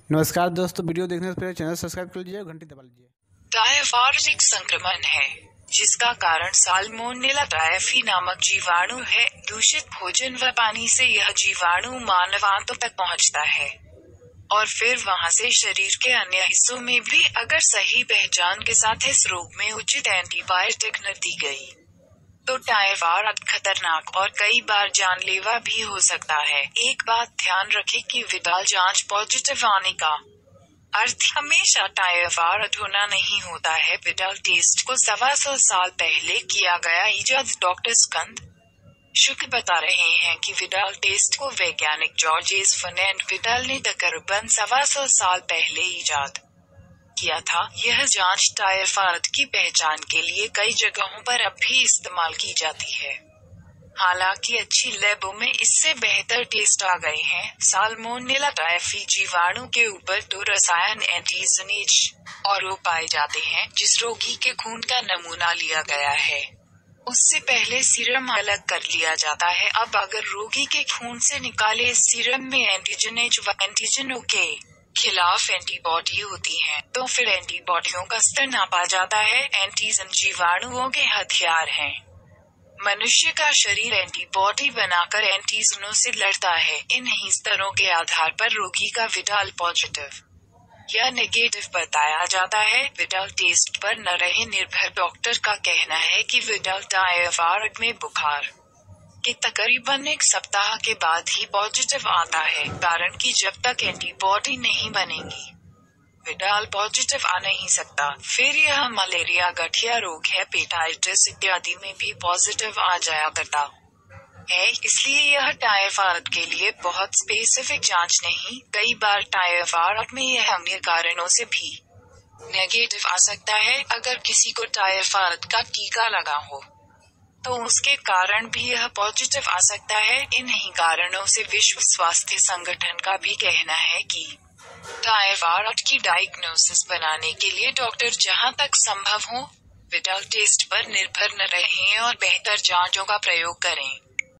नमस्कार दोस्तों, वीडियो देखने से पहले चैनल सब्सक्राइब कर लीजिए और घंटी दबा लीजिए। टाइफाइड एक संक्रमण है जिसका कारण साल्मोनेला टाइफी नामक जीवाणु है। दूषित भोजन व पानी से यह जीवाणु मानव आंतों तक पहुंचता है और फिर वहां से शरीर के अन्य हिस्सों में भी। अगर सही पहचान के साथ इस रोग में उचित एंटीबायोटिक न दी गई तो टाइफाइड खतरनाक और कई बार जानलेवा भी हो सकता है। एक बात ध्यान रखें कि विडाल जांच पॉजिटिव आने का अर्थ हमेशा टाइफाइड होना नहीं होता है। विडाल टेस्ट को 125 साल पहले किया गया इजाद डॉक्टर स्कंद शुक्ल बता रहे हैं कि विडाल टेस्ट को वैज्ञानिक जॉर्जेस फर्नांड विडाल ने तकरीबन 125 साल पहले इजाद किया था। यह जांच टाइफाइड की पहचान के लिए कई जगहों पर अब भी इस्तेमाल की जाती है। हालांकि अच्छी लैबों में इससे बेहतर टेस्ट आ गए हैं। साल्मोनेला टाइफी जीवाणु के ऊपर 2 रसायन एंटीजनेज और पाए जाते हैं। जिस रोगी के खून का नमूना लिया गया है उससे पहले सीरम अलग कर लिया जाता है। अब अगर रोगी के खून से निकाले इस सीरम में एंटीजनेज व एंटीजनों के खिलाफ एंटीबॉडी होती है तो फिर एंटीबॉडियों का स्तर नापा जाता है। एंटीजन जीवाणुओं के हथियार हैं। मनुष्य का शरीर एंटीबॉडी बनाकर एंटीजनों से लड़ता है। इन ही स्तरों के आधार पर रोगी का विडाल पॉजिटिव या नेगेटिव बताया जाता है। विडाल टेस्ट पर न रहे निर्भर। डॉक्टर का कहना है कि विडाल टाइफाइड में बुखार के तकरीबन 1 सप्ताह के बाद ही पॉजिटिव आता है, कारण कि जब तक एंटीबॉडी नहीं बनेगी विडाल पॉजिटिव आ नहीं सकता। फिर यह मलेरिया, गठिया रोग, हेपेटाइटिस इत्यादि में भी पॉजिटिव आ जाया करता है। इसलिए यह टाइफाइड के लिए बहुत स्पेसिफिक जांच नहीं। कई बार टाइफाइड में यह अन्य कारणों से भी नेगेटिव आ सकता है। अगर किसी को टाइफाइड का टीका लगा हो तो उसके कारण भी यह पॉजिटिव आ सकता है। इन्हीं कारणों से विश्व स्वास्थ्य संगठन का भी कहना है कि टाइफाइड की डायग्नोसिस बनाने के लिए डॉक्टर जहां तक संभव हो विडाल टेस्ट पर निर्भर न रहें और बेहतर जांचों का प्रयोग करें।